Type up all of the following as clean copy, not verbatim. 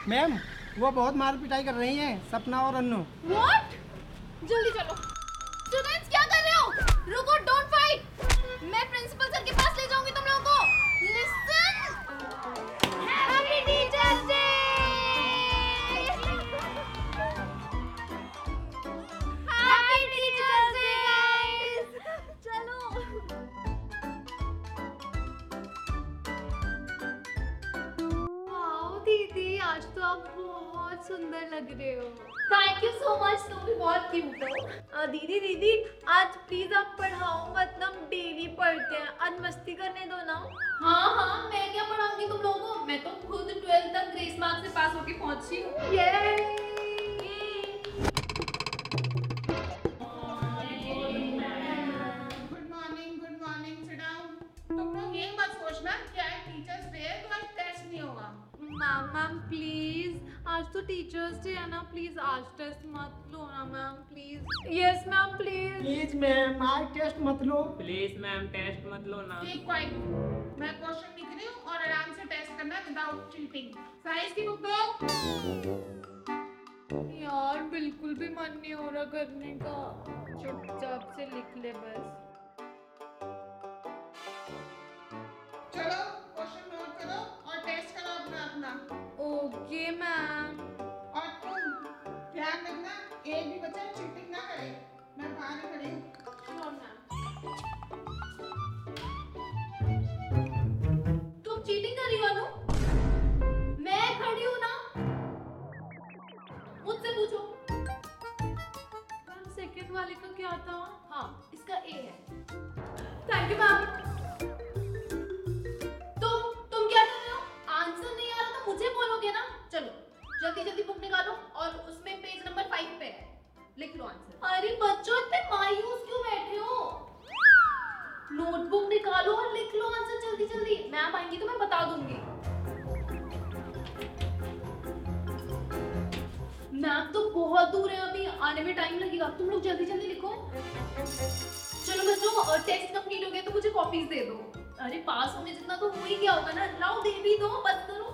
Ma'am, वो बहुत मार पिटाई कर रही हैं, सपना और अन्नू। व्हाट? जल्दी चलो। स्टूडेंट्स क्या कर रहे हो? रुको, डोंट फाइट। मैं प्रिंसिपल सर के पास ले जाऊंगी तुम लोगों को। Listen. Happy teachers day. Happy teachers day guys. चलो। वाओ दीदी, आज तो आप बहुत सुंदर लग रहे हो। थैंक यू सो मच, तुम भी बहुत क्यूट हो। दीदी दीदी, आज प्लीज आप पढ़ाओ, मतलब डेली पढ़ते हैं, आज मस्ती करने दो ना। हाँ हाँ, मैं क्या पढ़ाऊंगी तुम लोगों को, मैं तो खुद 12th तक ग्रेस मार्क से पास होके पहुंची हूँ। ये गुड मॉर्निंग, सिट डाउन। तुम लोग ये मत सोचना कि आज टीचर्स डे है तो आज टेस्ट नहीं होगा। मैम मैम प्लीज, आज तो टीचर्स डे है ना, प्लीज आज टेस्ट मत लो ना ma'am, please. Yes ma'am please. Please ma'am, आज टेस्ट मत लो। प्लीज मैम, टेस्ट मत लो ना। Keep quiet. मैं क्वेश्चन लिख रही हूँ और आराम से टेस्ट करना विदाउट चीटिंग। साइंस की बुक दो। यार बिल्कुल भी मन नहीं हो रहा करने का, चुपचाप से लिख ले बस। चलो क्वेश्चन नोट करो और टेस्ट करो अपना अपना। Okay ma'am. और तुम ध्यान रखना, एक भी बच्चा चीटिंग ना करे। मैं बाहर ही खड़ी हूँ। तुम चीटिंग कर रही हो अनु? मैं खड़ी हूँ ना, मुझसे पूछो। मैम सेकंड वाले का क्या था? हाँ, इसका ए है। Thank you ma'am. तुम क्या कर रहे हो? आंसर नहीं आ रहा तो मुझे बोलोगे ना। चलो जल्दी जल्दी बुक निकालो और उसमें पेज नंबर 5 पे है, लिख लो आंसर। अरे बच्चों, इतने मायूस क्यों बैठे हो? नोटबुक निकालो और लिख लो आंसर जल्दी जल्दी। मैम आएंगी तो मैं बता दूंगी। मैम तो बहुत दूर है, अभी आने में टाइम लगेगा, तुम लोग जल्दी जल्दी लिखो। चलो बच्चों, टेस्ट कंप्लीट हो गया तो मुझे कॉपीज दे दो। अरे पास होने जितना तो हो ही गया होगा ना, लाओ दे भी दो, बस करो।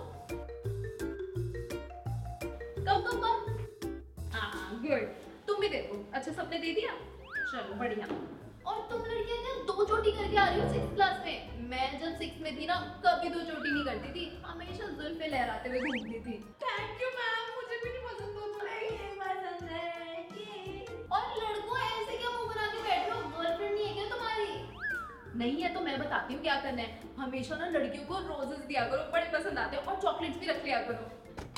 कम। हाँ गुड, तुम भी दे दो। अच्छा सबने दे दिया, चलो बढ़िया। और तुम लड़कियां क्या 2 चोटी करके आ रही हो 6th क्लास में? मैं जब 6th में थी ना, कभी 2 चोटी नहीं करती थी, हमेशा जुल्फे लहराते हुए घूमती थी। थैंक यू मैम, मुझे भी नहीं पसंद 2 चोटी। पसंद है। और लड़कों ऐसे क्या मुंह बना के बैठ रहे हो? गर्लफ्रेंड नहीं है क्या तुम्हारी? नहीं है तो मैं बताती हूँ क्या करना है। हमेशा ना लड़कियों को रोजेस दिया करो, बड़े पसंद आते हैं, और चॉकलेट्स भी रख लिया करो।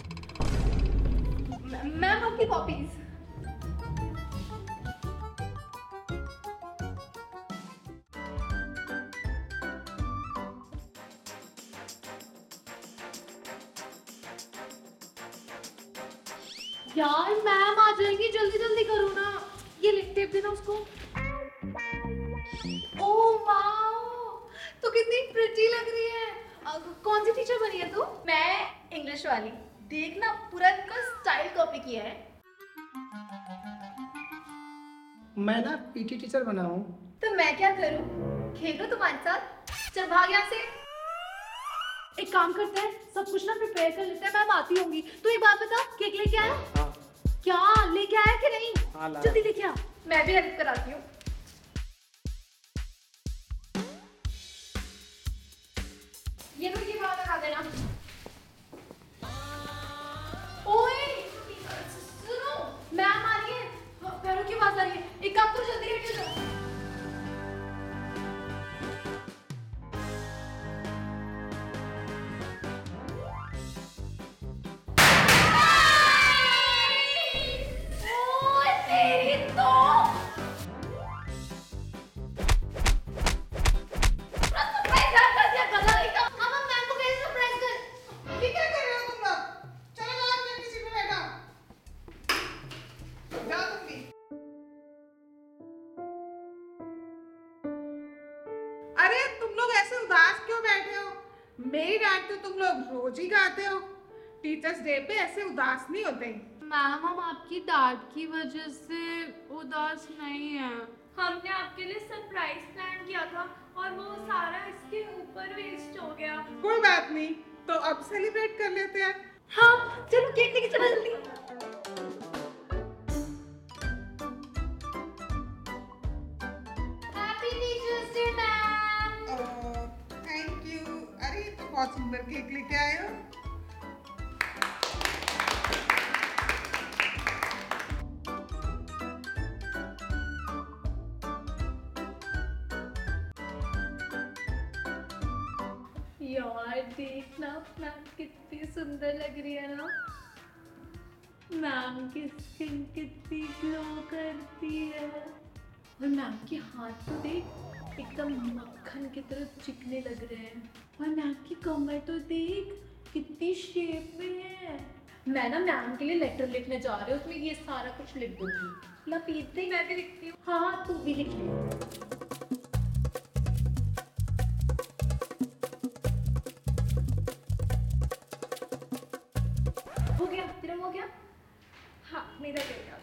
मैम आपकी कॉपीज। यार मैम आ जाएंगी, जल्दी जल्दी करो ना। ये लिप टेप देना उसको। ओह वाओ, तो कितनी प्रिटी लग रही है। कौन सी टीचर बनी है तू? मैं इंग्लिश वाली। देखना पूरा इनका स्टाइल कॉपी किया है। मैं ना पीटी टीचर बना हूँ। तो मैं क्या करूं? खेलूं तुम्हारे साथ? चल भाग यहाँ से। एक काम करते हैं, सब कुछ ना प्रिपेयर कर लेते हैं, मैम आती होंगी। तू एक बात बता, केक लेके आया? हाँ। क्या लेके आया कि नहीं? हाँ, लाया। जल्दी लेके आ, मैं भी हेल्प कराती हूँ। ये लो, ये बात लगा देना। ओए सुनो, मैम आ रही है, पैरों की आवाज आ रही है। एक काम करो, जल्दी लेके जाओ। ओए तेरी तो सरप्राइज कर दिया, गला एकदम। हम मैम को कैसे सरप्राइज कर? ये क्या कर रहे हो तुम लोग? चलो जाओ अपनी सीट पे बैठो। जाओ तुम भी। अरे तुम लोग ऐसे उदास क्यों बैठे हो? मेरी डांट तो तुम लोग रोज ही खाते हो। टीचर्स डे पे ऐसे उदास नहीं होते। मैम हम आपकी डांट की वजह से उदास नहीं है। हमने आपके लिए सरप्राइज प्लान किया था और वो सारा इसके ऊपर वेस्ट हो गया। कोई बात नहीं, तो अब सेलिब्रेट कर लेते हैं। हाँ चलो केक लेके चलो जल्दी। Happy teachers day ma'am. Thank you. अरे तो बहुत सुंदर केक लेके आए हो। यार देखना मैम कितनी सुंदर लग रही है ना। मैम की स्किन कितनी ग्लो करती है और मैम के हाथ तो देख एकदम मक्खन की तरह चिकने लग रहे हैं। और मैम की कमर तो देख कितनी शेप में है। मैं ना मैम के लिए लेटर लिखने जा रही हूँ, उसमें ये सारा कुछ लिख दूंगी। ला पीस दे, मैं भी लिखती हूँ। हाँ तू भी लिख ले। हो गया तेरा, हो गया? हाँ मेरा गया।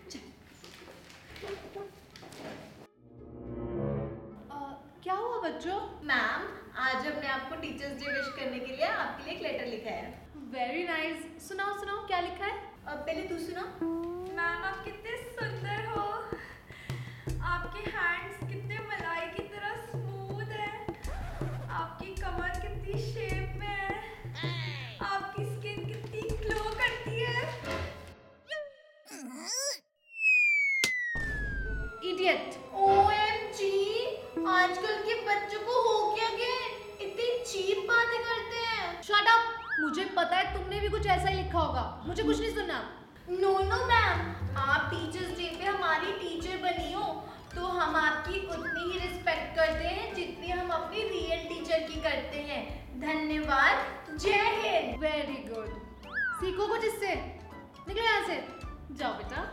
क्या हुआ बच्चों? मैम आज हमने आपको टीचर्स डे विश करने के लिए आपके लिए एक लेटर लिखा है। Very nice. सुनाओ सुनाओ क्या लिखा है? पहले तू सुना। मैम आप कितने सुंदर हो, आपके हैंड्स कितने मलाई की तरह स्मूथ है, आपकी कमर कितनी शेप में है, आपकी स्किन कितनी ग्लो करती है। इडियट। OMG आजकल के बच्चों को हो क्या गया, इतनी चीप बातें करते हैं। Shut up. मुझे पता है तुमने भी कुछ ऐसा ही लिखा होगा, मुझे कुछ नहीं सुनना। नो नो मैम, आप टीचर्स डे पे हमारी टीचर बनी हो तो हम आपकी उतनी ही रिस्पेक्ट करते हैं जितनी हम अपनी रियल टीचर की करते हैं। धन्यवाद। जय हिंद। Very good. सीखो कुछ इससे। निकलो यहाँ से। जाओ बेटा।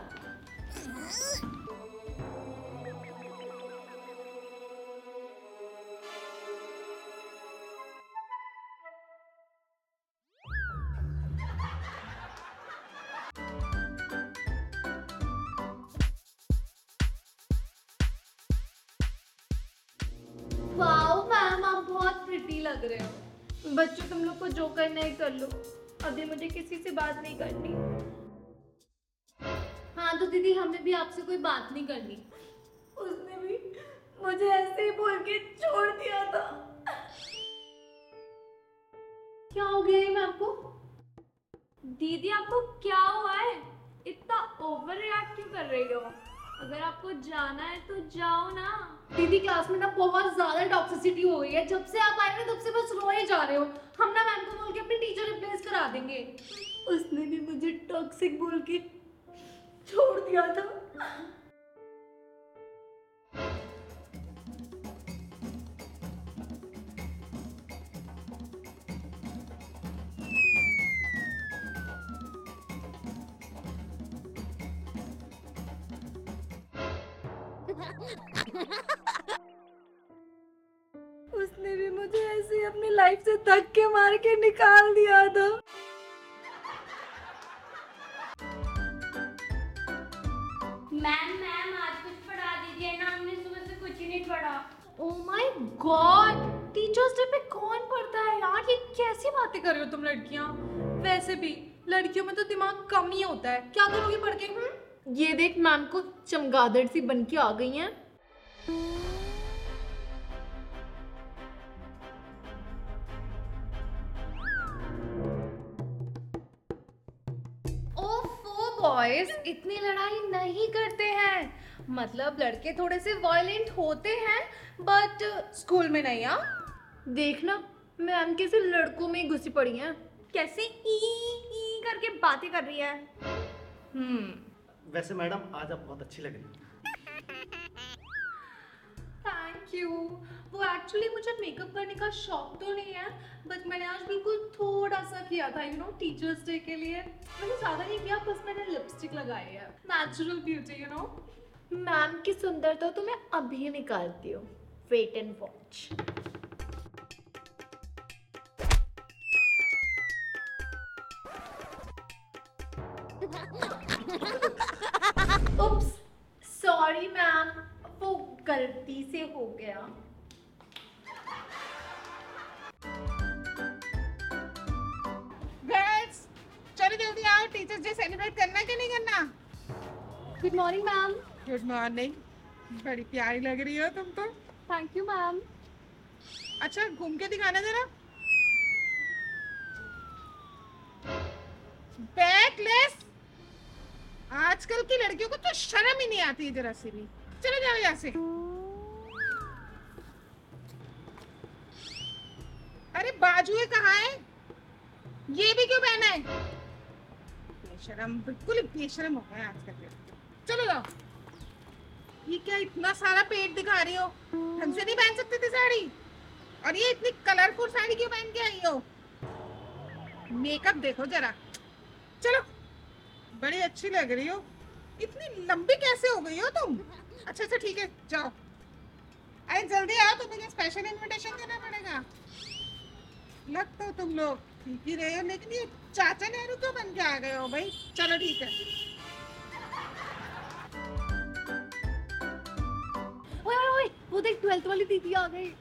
वाओ मैम आप बहुत प्रिटी लग रहे हो। बच्चों तुम लोग को जो करना है कर लो, अभी मुझे किसी से बात नहीं करनी। हाँ तो दीदी हमें भी आपसे कोई बात नहीं करनी। उसने भी मुझे ऐसे ही बोल के छोड़ दिया था। क्या हो गया है मैम को? दीदी आपको क्या हुआ है? इतना ओवर रिएक्ट क्यों कर रही हो? अगर आपको जाना है तो जाओ ना। दीदी क्लास में ना बहुत ज्यादा टॉक्सिसिटी हो गई है, जब से आप आए ना तब से बस रोए जा रहे हो। हम ना मैम को बोल के अपनी टीचर रिप्लेस करा देंगे। उसने भी मुझे टॉक्सिक बोल के छोड़ दिया था। उसने भी मुझे ऐसे ही अपनी लाइफ से धक्के मार के निकाल दिया था। मैम आज कुछ पढ़ा दीजिए ना, हमने सुबह से कुछ ही नहीं पढ़ा। Oh my god, teachers day पे कौन पढ़ता है यार? ये कैसी बातें कर रही हो तुम लड़कियां? वैसे भी लड़कियों में तो दिमाग कम ही होता है। क्या करोगी पढ़ के? ये देख मैम को चमगादड़ सी बन के आ गई हैं। ओफो बॉयज, इतनी लड़ाई नहीं करते हैं। मतलब लड़के थोड़े से वायलेंट होते हैं बट स्कूल में नहीं। हाँ देखना मैम कैसे लड़कों में ही घुसी पड़ी हैं। कैसे ई करके बातें कर रही है। वैसे मैडम आज आप बहुत अच्छी लग रही हैं। Thank you. वो एक्चुअली मुझे मेकअप करने का शौक तो नहीं है बट मैंने आज बिल्कुल थोड़ा सा किया था, यू नो, टीचर्स डे के लिए। मैंने ज़्यादा नहीं किया, बस मैंने लिपस्टिक लगाई है। Natural beauty, you know. Ma'am की सुंदरता तो मैं अभी निकालती हूँ। Wait and watch. Oops, sorry ma'am, वो गलती से हो गया। गर्ल्स टीचर्स डे सेलिब्रेट करना है कि नहीं करना? Good morning ma'am. Good morning. बड़ी प्यारी लग रही हो तुम तो। Thank you ma'am. अच्छा घूम के दिखाना जरा। बैकलेस। आजकल की लड़कियों को तो शर्म ही नहीं आती जरा सी भी। चले जाओ यहाँ से। अरे बाजुए कहाँ है? ये भी क्यों पहना है? बेशरम, बिल्कुल ही बेशरम हो गए आजकल के। चलो जाओ। ये क्या इतना सारा पेट दिखा रही हो? ढंग से नहीं पहन सकती थी साड़ी? और ये इतनी कलरफुल साड़ी क्यों पहन के आई हो? मेकअप देखो जरा। चलो, बड़ी अच्छी लग रही हो। इतनी लंबी कैसे हो गई हो तुम? अच्छा अच्छा ठीक है, जाओ। अरे जल्दी आओ, तुम्हें स्पेशल इनविटेशन देना पड़ेगा। लग तो तुम लोग ठीक ही रहे हो, लेकिन ये चाचा नेहरू क्यों बन के आ गए हो भाई? चलो ठीक है। ओए ओए ओए, वो देख 12th वाली दीदी आ गई।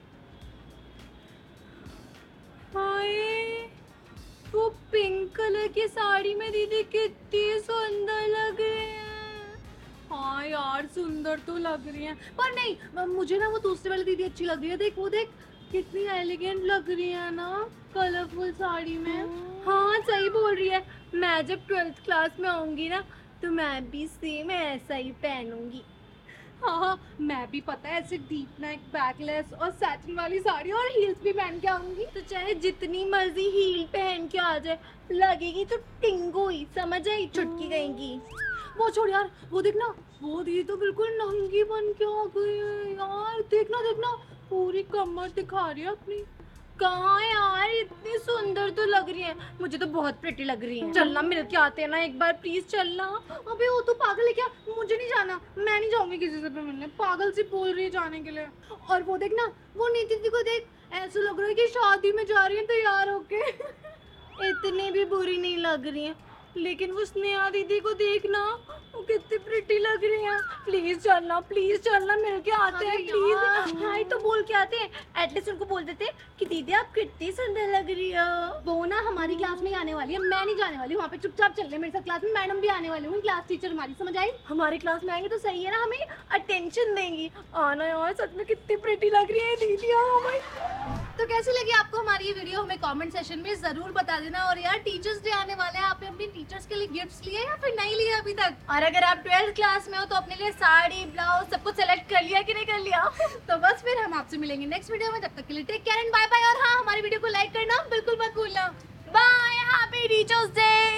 हाय, वो पिंक कलर की साड़ी में दीदी कितनी सुंदर लग रही है। हाँ यार, सुंदर तो लग रही है, पर नहीं, मुझे ना वो दूसरी वाली दीदी अच्छी लग रही है। देख वो देख, कितनी एलिगेंट लग रही है ना कलरफुल साड़ी में। हाँ सही बोल रही है। मैं जब 12th क्लास में आऊंगी ना, तो मैं भी सेम ऐसा ही पहनूंगी। हाँ, मैं भी पता है ऐसे डीप नेक बैकलेस और सैटिन वाली साड़ी और हील्स भी पहन के आऊंगी। तो चाहे जितनी मर्जी हील पहन के आ जाए, लगेगी तो टिंगो ही, समझ आई, चुटकी गएंगी। वो छोड़ यार, वो देखना, वो दीदी तो बिल्कुल नंगी बन के आ गई है यार। देखना देखना, पूरी कमर दिखा रही है अपनी। कहाँ यार, इतनी सुंदर तो लग रही है। मुझे तो बहुत प्रिटी लग रही है। चलना, मिल के आते हैं ना एक बार, प्लीज चलना। अबे वो तो पागल है क्या? मुझे नहीं जाना, मैं नहीं जाऊंगी किसी से भी मिलने। पागल सी बोल रही है जाने के लिए। और वो देखना, वो नीति दीदी को देख, ऐसा लग रहा है कि शादी में जा रही है तैयार होके। इतनी भी बुरी नहीं लग रही है, लेकिन वो स्नेहा दीदी को देखना, वो कितनी प्रिटी लग रही है। प्लीज चलना, मिल के आते हैं प्लीज। हाय तो बोल के आते हैं, एटलीस्ट उनको बोल देते कि दीदी आप कितनी सुंदर लग रही हो। वो ना हमारी क्लास में ही आने वाली है, मैं नहीं जाने वाली वहाँ पे। चुपचाप चल रहे मेरे साथ क्लास में। मैडम भी आने वाली होंगी, क्लास टीचर हमारी, समझ आई? हमारी क्लास में आएंगे तो सही है ना, हमें अटेंशन देंगी। आना यार, सच में कितनी प्रिटी लग रही है दीदी। तो कैसी लगी आपको हमारी ये वीडियो? हमें कमेंट सेशन में जरूर बता देना। और यार, टीचर्स डे आने वाला है, आपने अपनी टीचर्स के लिए गिफ्ट्स लिए या फिर नहीं लिए अभी तक? और अगर आप 12th क्लास में हो तो अपने लिए साड़ी, ब्लाउज सब कुछ सेलेक्ट कर लिया कि नहीं कर लिया? तो बस फिर हम आपसे मिलेंगे नेक्स्ट वीडियो में। तब तक के लिए take care and bye bye. और हाँ, हमारी वीडियो को लाइक करना बिल्कुल मत भूलना। Bye, happy teachers day.